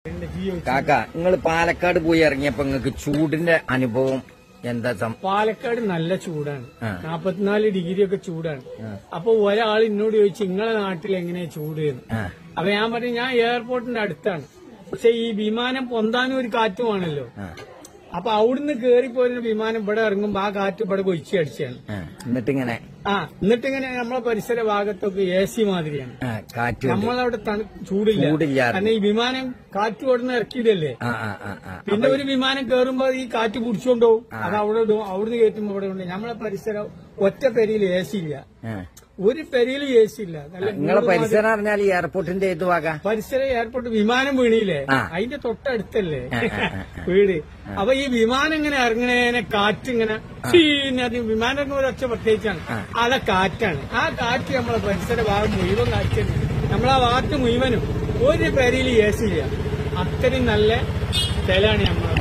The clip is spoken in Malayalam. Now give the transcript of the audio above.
കാക്ക നിങ്ങൾ പാലക്കാട് പോയി ഇറങ്ങിയപ്പോ നിങ്ങൾക്ക് ചൂടിന്റെ അനുഭവം എന്താ? പാലക്കാട് നല്ല ചൂടാണ്. 44 ഡിഗ്രി ഒക്കെ ചൂടാണ്. അപ്പൊ ഒരാൾ എന്നോട് ചോദിച്ചു നിങ്ങളെ നാട്ടിൽ എങ്ങനെയാ ചൂട് എന്ന്. അപ്പൊ ഞാൻ പറഞ്ഞു ഞാൻ എയർപോർട്ടിന്റെ അടുത്താണ്, പക്ഷെ ഈ വിമാനം പൊന്താനും ഒരു കാറ്റുമാണല്ലോ. അപ്പൊ അവിടുന്ന് കേറിപ്പോയിരുന്ന വിമാനം ഇവിടെ ഇറങ്ങുമ്പോ ആ കാറ്റ് ഇവിടെ കൊച്ചിയടിച്ചാണ്. എന്നിട്ടിങ്ങനെ എന്നിട്ടിങ്ങനെ നമ്മളെ പരിസര ഭാഗത്തൊക്കെ AC മാതിരിയാണ്. കാറ്റ് നമ്മളവിടെ ചൂടില്ല. കാരണം ഈ വിമാനം കാറ്റ് കൊടുന്ന് ഇറക്കിയിടല്ലേ. പിന്നെ ഒരു വിമാനം കേറുമ്പോ ഈ കാറ്റ് പിടിച്ചോണ്ടുപോകും, അത് അവിടെ ഇടും, അവിടുന്ന് കയറ്റുമ്പോ ഇവിടെ ഉണ്ട്. നമ്മളെ പരിസരം ഒറ്റ പെരിയിൽ AC ഇല്ല, ഒരു പെരിയിൽ AC ഇല്ല. നിങ്ങളെ പരിസരം പറഞ്ഞാൽ ഈ എയർപോർട്ടിന്റെ ഏത് ഭാഗം? പരിസരം എയർപോർട്ട് വിമാനം വീണില്ലേ അതിന്റെ തൊട്ടടുത്തല്ലേ വീട്. അപ്പൊ ഈ വിമാനം ഇങ്ങനെ ഇറങ്ങണേനെ കാറ്റിങ്ങനെ വിമാനം ഇറങ്ങുന്ന ഒച്ച പ്രത്യേകിച്ചാണ്, അതാ കാറ്റാണ്. ആ കാറ്റ് നമ്മളെ പരിസര ഭാഗം മുഴുവൻ കാറ്റാണ്. നമ്മളാ ഭാഗത്ത് മുഴുവനും ഒരു പെരിയിൽ AC ഇല്ല. അത്രയും നല്ല സ്ഥലമാണ് നമ്മളെ